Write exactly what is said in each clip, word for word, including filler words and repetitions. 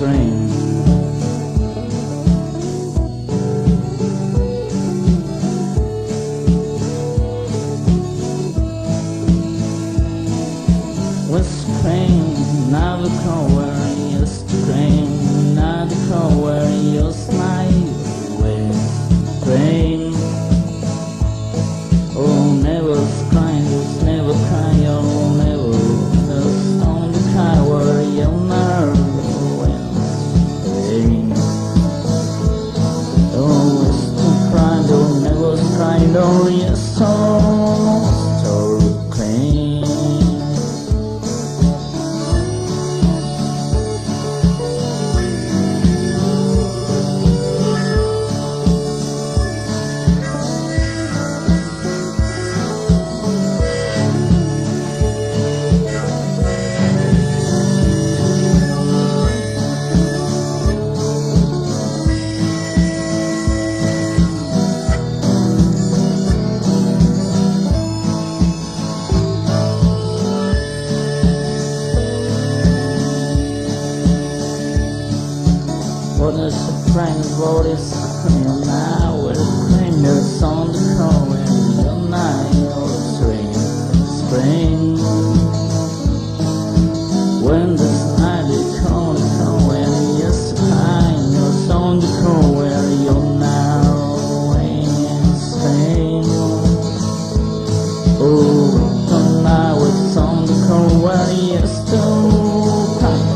spring. With spring, now the cover you spring, now the cover you smile with spring. Oh, never cry, never cry, oh, never. Just on the cover you nerve with spring. Oh, it's to cry, don't never cry, no, you're so, so clean. What is the friend, what is the now? With fingers on the crow and the night of spring, spring. When the night is cold, cold and yes, the fingers on the crow where you're now in Spain. Oh, the night was on the crow where yes, to cry.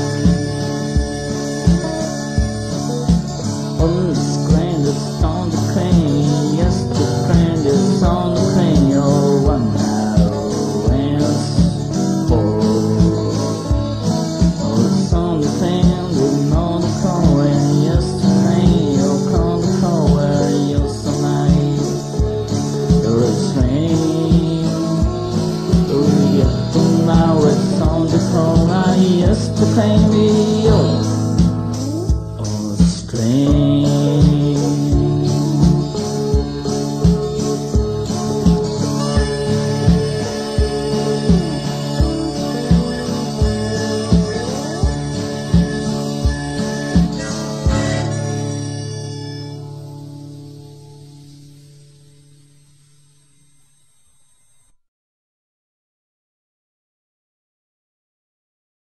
On the screen, the stone, the